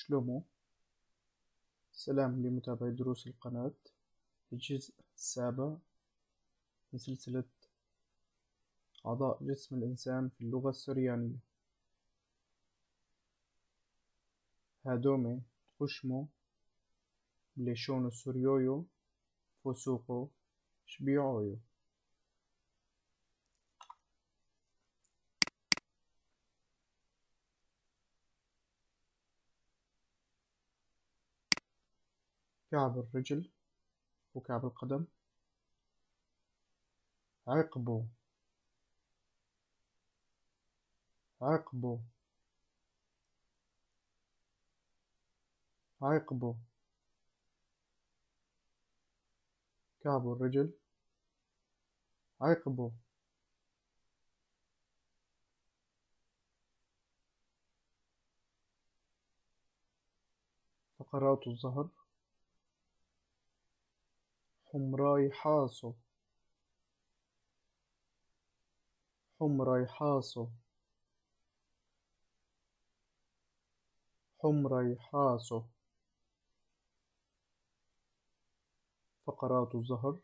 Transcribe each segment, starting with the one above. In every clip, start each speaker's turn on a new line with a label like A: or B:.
A: شلومو. سلام لمتابعي دروس القناة. الجزء السابع من سلسلة أعضاء جسم الإنسان في اللغة السريانية. هادومي تخشمو بليشونو سوريويو فوسوقو شبيعويو. كعب الرجل وكعب القدم. عقبو عقبو عقبو. كعب الرجل عقبو. فقرات الظهر. حمراي حاصو حمراي حاصو حمراي حاصو. فقرات الظهر.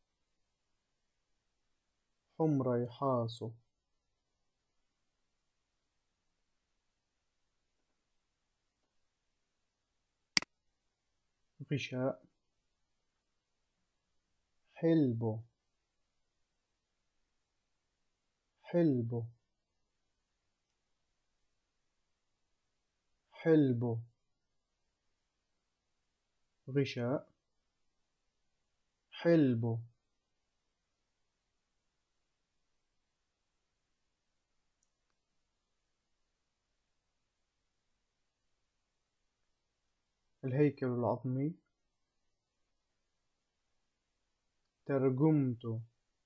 A: حمراي حاصو. غشاء. حلبو حلبو حلبو. غشاء. حلبو. الهيكل العظمي. ترجمته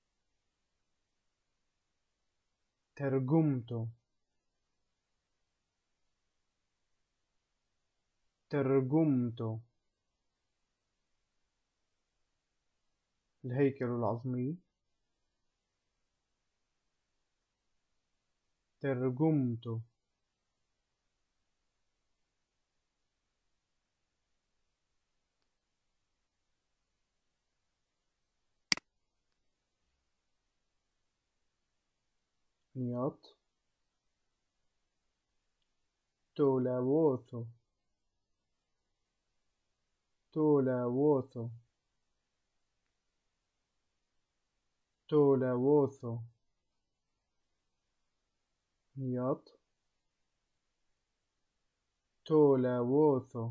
A: ترجمته ترجمته. الهيكل العظمي. ترجمته. نياط. تولاووثو تولاووثو تولاووثو. نياط. تولاووثو.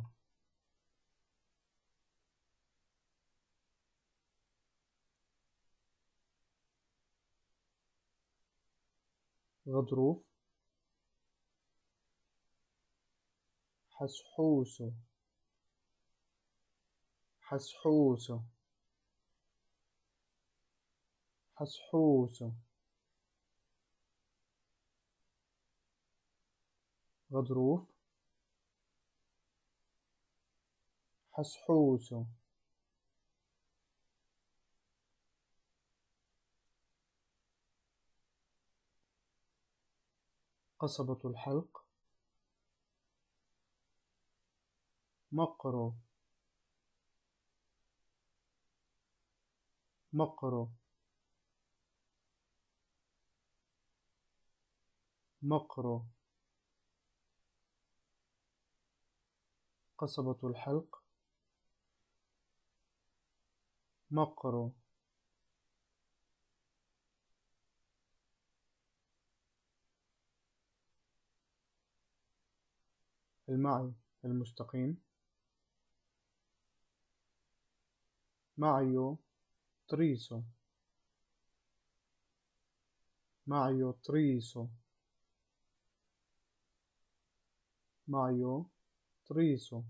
A: غضروف. حسحوسو حسحوسو حسحوسو. غضروف. حسحوسو. قصبة الحلق. مقرو مقرو مقرو. قصبة الحلق. مقرو. المعي المستقيم. معيو تريسو معيو تريسو معيو تريسو.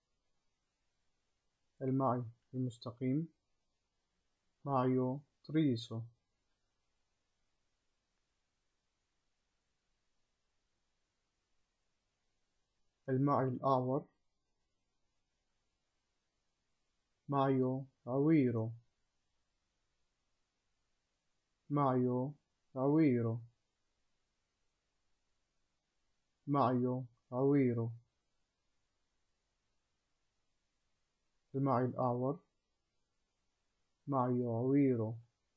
A: المعي المستقيم. معيو تريسو. المعي الأعور. معيو عويرو معيو عويرو معيو عويرو. المعي الأعور معي عوير.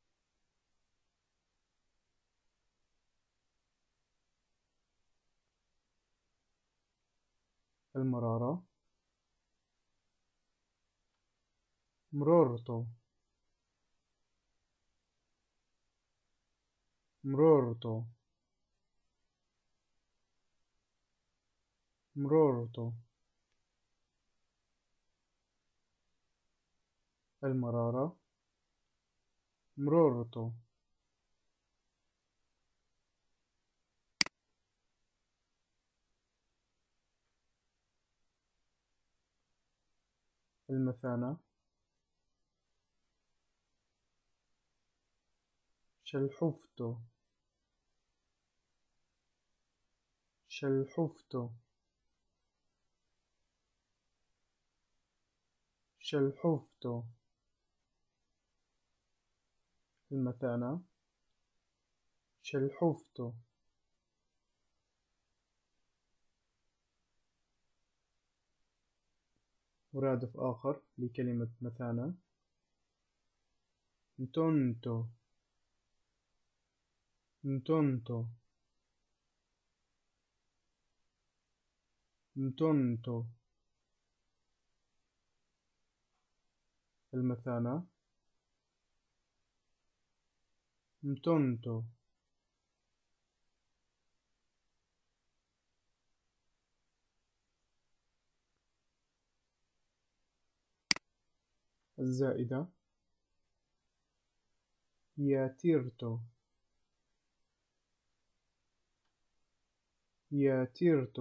A: المرارة مررت مررت مررت. المرارة مررت. المثانة شلحفت شلحفت شلحفت. المثانة شلحفت. مرادف آخر لكلمة مثانة انتنت انتنت انتنت. المثانة انتنت. الزائدة ياتيرت ياتيرت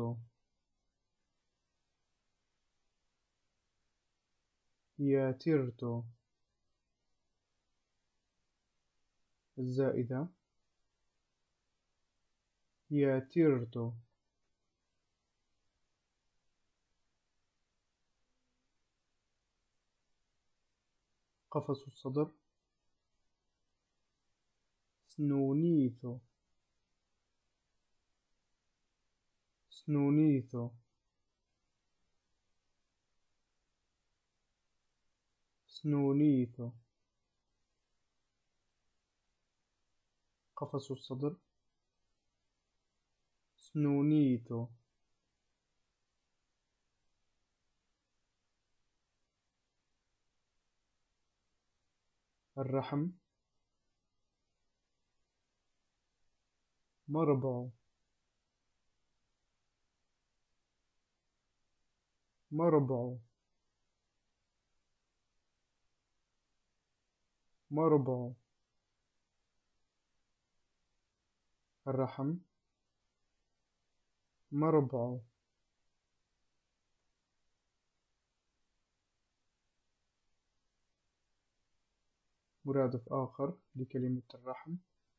A: ياتيرت. الزائدة ياتيرت. قفص الصدر سنونيث سنونيث. سنونيث. قفص الصدر سنونيث. الرحم مربع مربع مربع. الرحم مربع. مرادف آخر لكلمة الرحم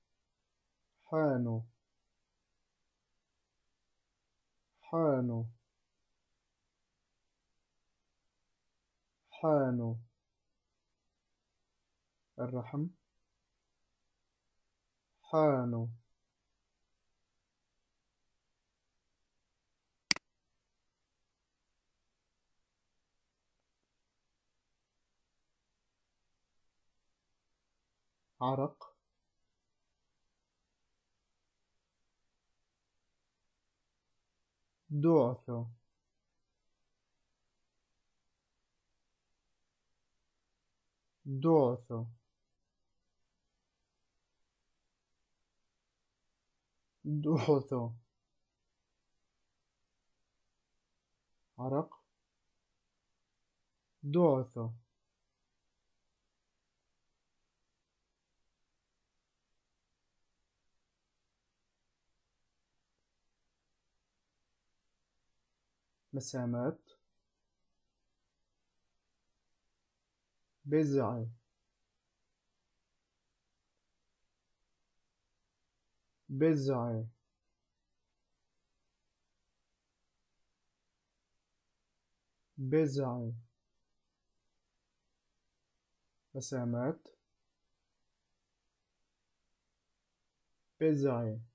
A: حان حان حان. الرحم حان. عرق دعث دعث. دعث. عرق دعث. مسامات بزع بزع. بزع. مسامات بزع.